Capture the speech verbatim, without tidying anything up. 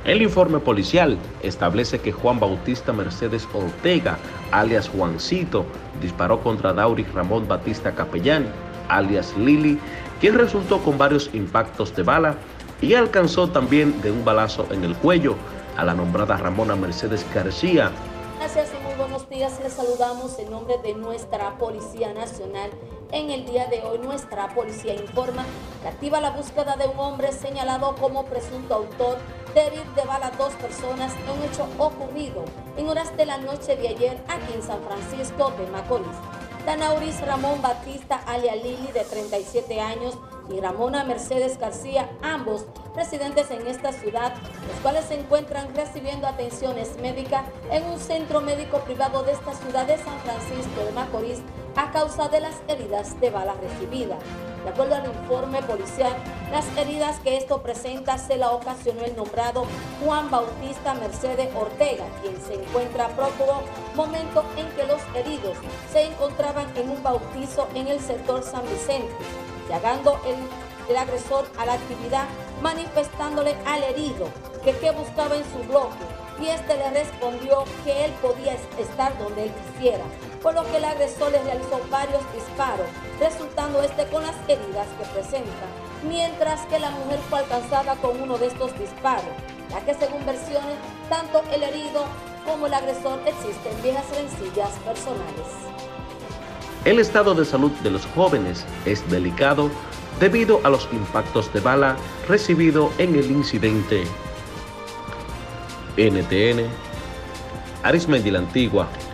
El informe policial establece que Juan Bautista Mercedes Ortega, alias Juancito, disparó contra Dauris Ramón Batista Capellán, alias Lili, quien resultó con varios impactos de bala y alcanzó también de un balazo en el cuello a la nombrada Ramona Mercedes García. Gracias y muy buenos días. Les saludamos en nombre de nuestra Policía Nacional. En el día de hoy, nuestra policía informa que activa la búsqueda de un hombre señalado como presunto autor de herir de bala a dos personas en un hecho ocurrido en horas de la noche de ayer aquí en San Francisco de Macorís. Dauris Ramón Batista, alias Lili, de treinta y siete años, y Ramona Mercedes García, ambos residentes en esta ciudad, los cuales se encuentran recibiendo atenciones médicas en un centro médico privado de esta ciudad de San Francisco de Macorís a causa de las heridas de bala recibidas. De acuerdo al informe policial, las heridas que esto presenta se la ocasionó el nombrado Juan Bautista Mercedes Ortega, quien se encuentra prófugo, momento en que los heridos se encontraban en un bautizo en el sector San Vicente, llegando el, el agresor a la actividad manifestándole al herido que qué buscaba en su bloque, y este le respondió que él podía estar donde él quisiera, por lo que el agresor le realizó varios disparos, resultando este con las heridas que presenta, mientras que la mujer fue alcanzada con uno de estos disparos, ya que según versiones, tanto el herido como el agresor existen viejas rencillas personales. El estado de salud de los jóvenes es delicado debido a los impactos de bala recibidos en el incidente. N T N, Arismendi La Antigua.